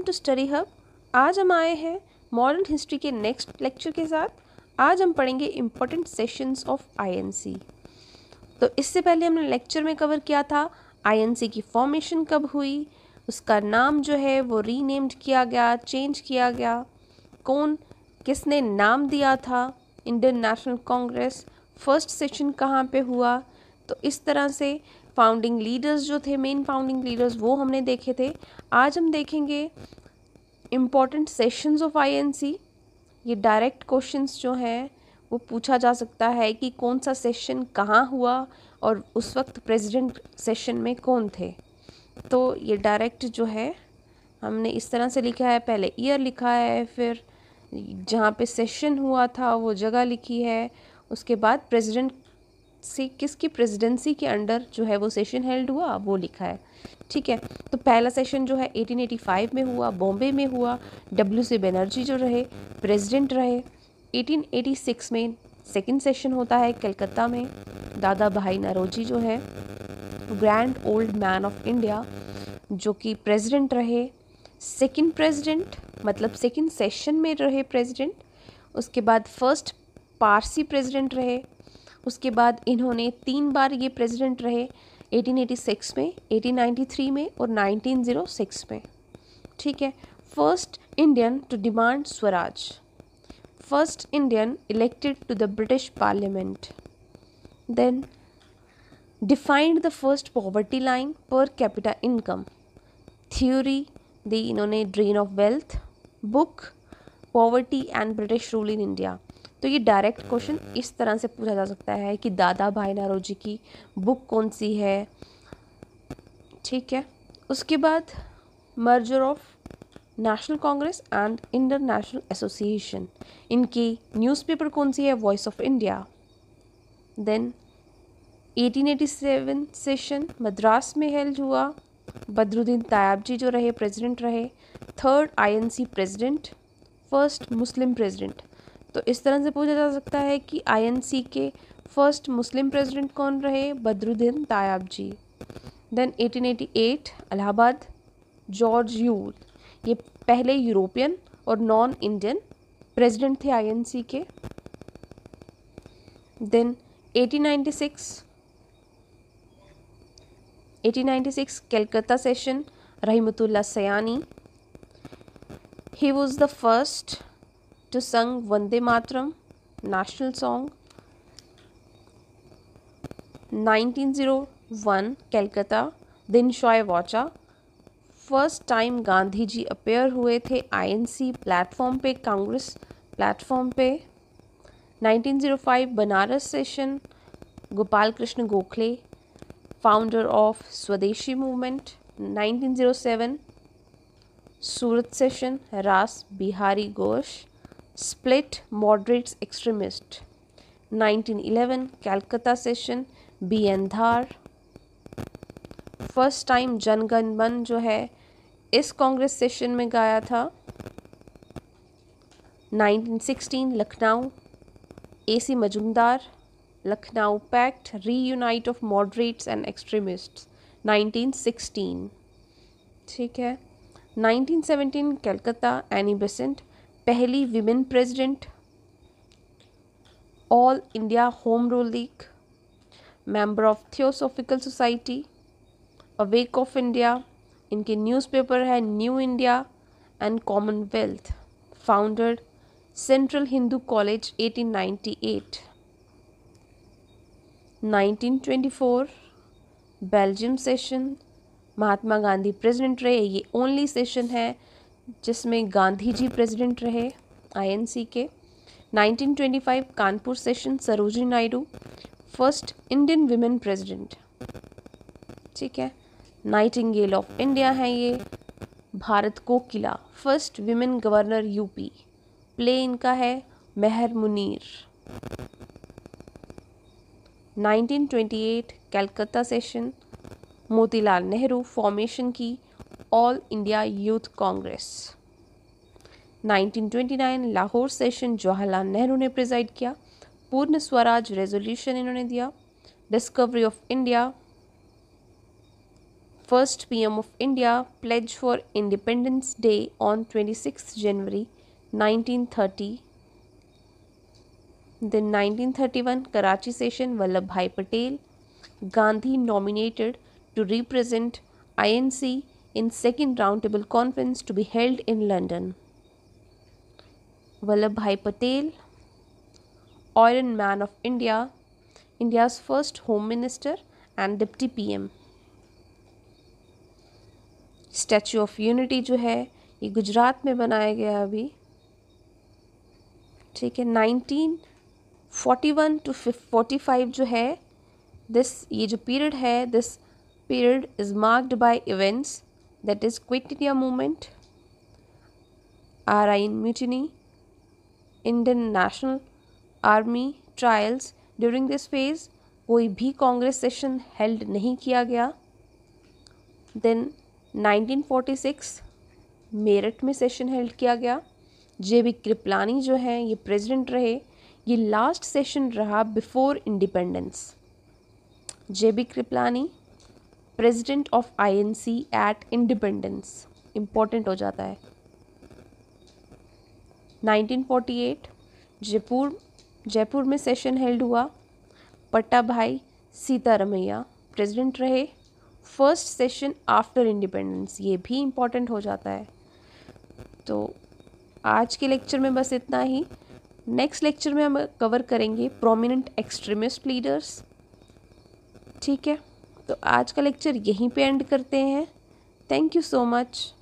To study hub. आज हम आए हैं मॉडर्न हिस्ट्री के नेक्स्ट लेक्चर के साथ। आज हम पढ़ेंगे इम्पोर्टेंट सेशंस ऑफ आईएनसी। तो इससे पहले हमने लेक्चर में कवर किया था आईएनसी की फॉर्मेशन कब हुई, उसका नाम जो है वो रीनेम्ड किया गया, चेंज किया गया, कौन किसने नाम दिया था, Indian National Congress, first session कहाँ पे हुआ। तो इस तरह से फाउंडिंग लीडर्स जो थे, मेन फाउंडिंग लीडर्स, वो हमने देखे थे। आज हम देखेंगे इम्पॉर्टेंट सेशंस ऑफ आईएनसी। ये डायरेक्ट क्वेश्चंस जो हैं वो पूछा जा सकता है कि कौन सा सेशन कहाँ हुआ और उस वक्त प्रेसिडेंट सेशन में कौन थे। तो ये डायरेक्ट जो है हमने इस तरह से लिखा है, पहले ईयर लिखा है, फिर जहाँ पे सेशन हुआ था वो जगह लिखी है, उसके बाद प्रेसिडेंट से किसकी प्रेसिडेंसी के अंडर जो है वो सेशन हेल्ड हुआ वो लिखा है। ठीक है, तो पहला सेशन जो है 1885 में हुआ, बॉम्बे में हुआ। WC बनर्जी जो रहे प्रेसिडेंट रहे। 1886 में सेकंड सेशन होता है कलकत्ता में। दादा भाई नौरोजी जो है grand old man of India जो कि प्रेसिडेंट रहे। सेकंड प्रेसिडेंट मतलब सेकंड सेशन में रहे प्रेसिडेंट। उसके बाद फर्स्ट पारसी प्रेसिडेंट रहे। उसके बाद इन्होंने 3 बार ये प्रेसिडेंट रहे, 1886 में, 1893 में और 1906 में। ठीक है, first Indian to demand Swaraj, first Indian elected to the British Parliament, then defined the first poverty line per capita income, theory दी इन्होंने drain of wealth, book poverty and British rule in India. तो ये direct question इस तरह से पूछा जा सकता है कि दादा भाई नौरोजी की बुक कौन सी है। ठीक है, उसके बाद merger of National Congress and Indian National Association, इनकी न्यूज़पेपर कौन सी है, voice of India. Then 1887 session Madras में हेल्ड हुआ। बदरुद्दीन तायाबजी जो रहे प्रेसिडेंट रहे, third INC president, first Muslim president. तो इस तरह से पूछा जा सकता है कि आईएनसी के फर्स्ट मुस्लिम प्रेसिडेंट कौन रहे, Badruddin Tyabji. Then 1888 Allahabad, George Yule, ये पहले यूरोपियन और नॉन इंडियन प्रेसिडेंट थे आईएनसी के। Then 1896 Calcutta session, Rahimtulla Sayani, he was the first to sing Vande Mataram national song. 1901 Calcutta, Dinshaw Wacha, first time Gandhi ji appear हुए थे आईएनसी प्लेटफॉर्म पे, कांग्रेस प्लेटफॉर्म पे। 1905 Banaras session, Gopal Krishna Gokhale, founder of Swadeshi movement. 1907 Surat session, Ras Bihari Ghosh, split moderates extremist. 1911 Calcutta session, BN Dhar, first time Jana Gana Mana जो है इस Congress session में गाया था। 1916 Lucknow, AC Majumdar, Lucknow pact, reunite of moderates and extremists, 1916। ठीक है, 1917 कलकत्ता, एनी बेसेंट, पहली women president, all India home rule league, member of theosophical society, awake of India, इनके न्यूज़पेपर है New India and Commonwealth, founder Central Hindu college 1898। 1924 Belgaum session, Mahatma Gandhi president रहे, ये only session है जिसमें Gandhi ji president रहे आईएनसी के। 1925 Kanpur session, Sarojini Naidu, first Indian women president. ठीक है, नाइटिंगेल ऑफ इंडिया है ये, Bharat Kokila, first women governor UP, play इनका है मेहर मुनीर। 1928 कलकत्ता सेशन, मोतीलाल नेहरू, फॉर्मेशन की all India youth Congress. 1929 Lahore session, Jawaharlal Nehru ने प्रिजाइड किया, पूर्ण स्वराज रेजोल्यूशन इन्होंने दिया, discovery of India, First PM of India pledge for Independence Day on 26th January 1930. Then 1931 Karachi session, Vallabhbhai Patel. Gandhi nominated to represent INC in second roundtable conference to be held in London. Vallabhbhai Patel, Iron Man of India, India's first Home Minister and Deputy PM. Statue of unity जो है ये गुजरात में बनाया गया अभी, ठीक है। 1941 to 45 जो है ये जो पीरियड है, this period is marked by events that is quit India movement, RIN mutiny, Indian National Army trials. During this phase कोई भी कांग्रेस सेशन हेल्ड नहीं किया गया। देन 1946 मेरठ में सेशन हेल्ड किया गया। JB कृपलानी जो है ये प्रेसिडेंट रहे। ये लास्ट सेशन रहा before independence. JB Kripalani president of INC at independence, important हो जाता है। 1948 जयपुर में सेशन हेल्ड हुआ। पट्टाभाई सीतारमैया प्रेसिडेंट रहे। फर्स्ट सेशन आफ्टर इंडिपेंडेंस, ये भी इम्पॉर्टेंट हो जाता है। तो आज के लेक्चर में बस इतना ही। नेक्स्ट लेक्चर में हम कवर करेंगे प्रोमिनेंट एक्सट्रीमिस्ट लीडर्स, ठीक है। तो आज का लेक्चर यहीं पे एंड करते हैं। Thank you so much.